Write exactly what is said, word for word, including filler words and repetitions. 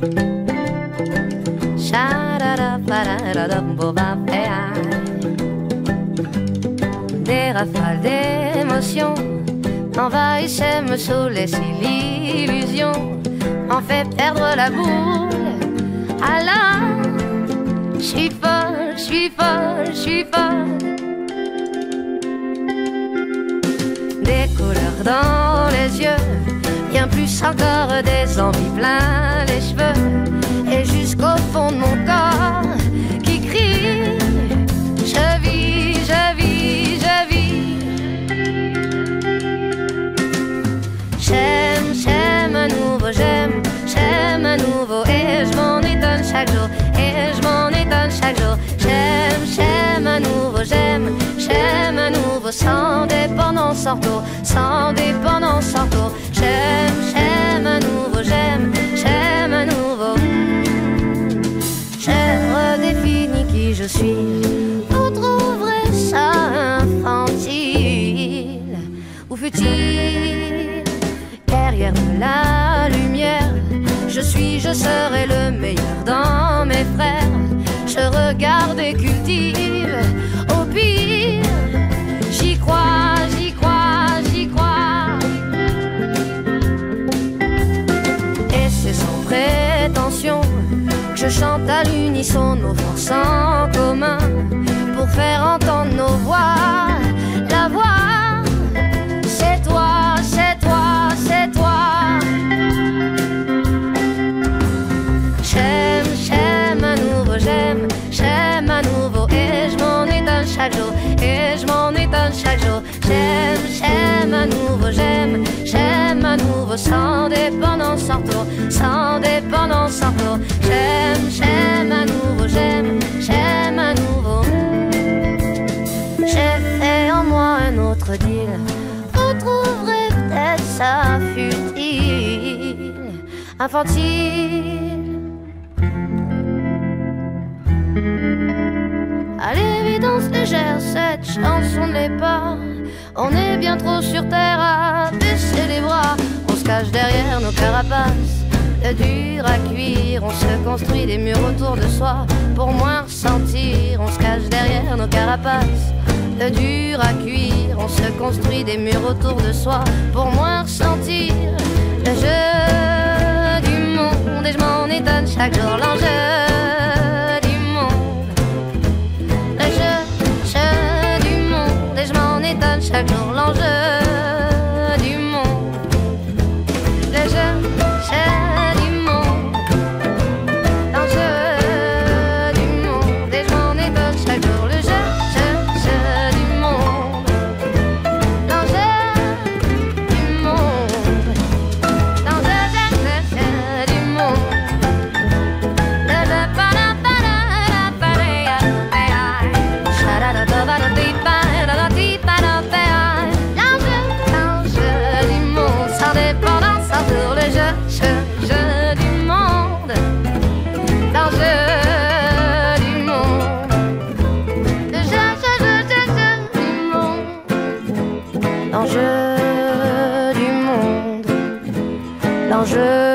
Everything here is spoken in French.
Des rafales d'émotions m'envahissaient, me saoulaient si l'illusion m'en fait perdre la boule. Alors, j'suis folle, j'suis folle, j'suis folle. Des couleurs dans les yeux, bien plus encore des envies plein les cheveux, et jusqu'au fond de mon corps qui crie: je vis, je vis, je vis. J'aime, j'aime à nouveau, j'aime, j'aime à nouveau, et je m'en étonne chaque jour, et je m'en étonne chaque jour. J'aime, j'aime à nouveau, j'aime, j'aime à nouveau, sans dépendance, sans retour, sans dépendance, sans retour. J'aime, j'aime à nouveau, j'aime, j'aime à nouveau. J'ai redéfini qui je suis, vous trouverez ça infantile ou futile. Derrière de la lumière, je suis, je serai le meilleur dans mes frères. Je regarde et cultive, au pire, j'y crois, j'y crois, j'y crois. Et c'est sans prétention que je chante à l'unisson nos forces en commun pour faire entendre nos voix. La voix, c'est toi, c'est toi, c'est toi. J'aime, j'aime à nouveau, j'aime, j'aime à nouveau, et je m'en étonne chaque jour, et je m'en étonne chaque jour. J'aime, j'aime à nouveau, j'aime, j'aime à nouveau, sans dépendance, sans retour, sans dépendance, sans retour. J'aime, j'aime à nouveau, j'aime, j'aime à nouveau. J'ai fait en moi un autre deal, vous trouverez peut-être ça futile, infantile. À l'évidence légère, cette chanson ne l'est pas. On est bien trop sur terre à baisser les bras. On se cache derrière nos carapaces, le dur à cuire. On se construit des murs autour de soi pour moins ressentir. On se cache derrière nos carapaces, le dur à cuire. On se construit des murs autour de soi pour moins ressentir. Le jeu du monde, et je m'en étonne chaque jour. L'enjeu du monde, le jeu, jeu du monde, et je m'en étonne chaque jour. L'enjeu du monde, le jeu, jeu du monde, l'enjeu du monde, et je m'en étonne chaque jour. Le jeu, jeu, jeu du monde, l'enjeu du monde, l'enjeu, jeu, jeu du monde. Le jeu, para, para, para, para, para, l'enjeu, l'enjeu du monde, sans dépendance, sans tour. Le jeu, jeu, jeu du monde, l'enjeu du monde, le jeu, jeu, jeu, jeu, jeu du monde, l'enjeu du monde, l'enjeu